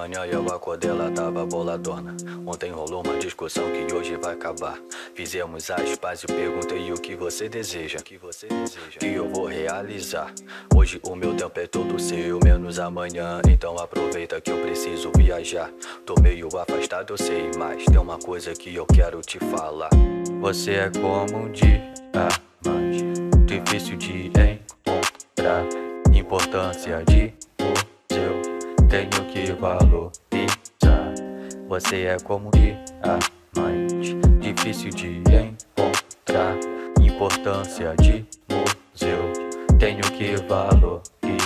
manhã eu acordei, ela tava boladona. Ontem rolou uma discussão que hoje vai acabar. Fizemos as pazes e perguntei o que você deseja, que eu vou realizar. Hoje o meu tempo é todo seu, menos amanhã. Então aproveita que eu preciso viajar. Tô meio afastado, eu sei, mas tem uma coisa que eu quero te falar. Você é como um diamante, difícil de encontrar. Importância de museu, tenho que valorizar. Você é como um diamante, difícil de encontrar. Importância de museu, tenho que valorizar.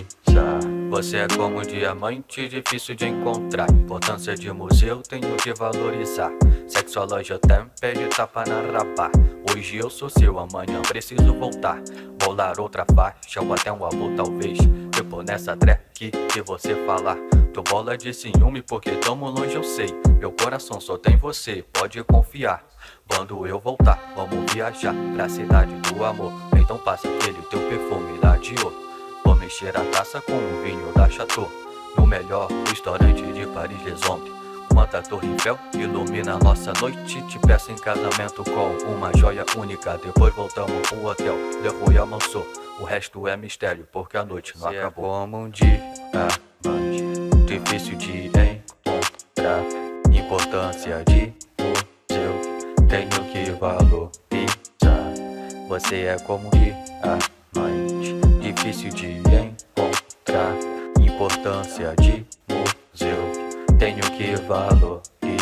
Você é como um diamante, difícil de encontrar. Importância de museu, tenho que valorizar. Sexologia até de tapa na rabá. Hoje eu sou seu, amanhã preciso voltar. Bolar outra faixa ou até um amor talvez. Eu pôr nessa track que você falar. Tô bola de ciúme porque tamo longe eu sei. Meu coração só tem você, pode confiar. Quando eu voltar, vamos viajar pra cidade do amor. Então passa aquele teu perfume lá de ouro. Vou mexer a taça com um vinho da Chateau, no melhor restaurante de Paris, Les Hommes. Quanta Torre Eiffel ilumina nossa noite. Te peço em casamento com uma joia única. Depois voltamos pro hotel Le Royal Mansor. O resto é mistério porque a noite não acabou. É como um diamante, difícil de encontrar. Importância de museu, tenho que valorizar. Você é como um diamante, difícil de encontrar. Importância de museu, tenho que valorizar.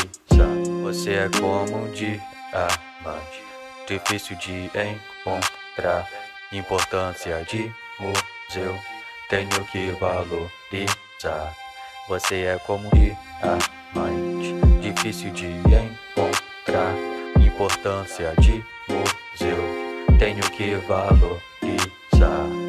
Você é como um diamante, difícil de encontrar. Importância de museu, tenho que valorizar. Você é como um diamante, difícil de encontrar. Importância de museu, tenho que valorizar.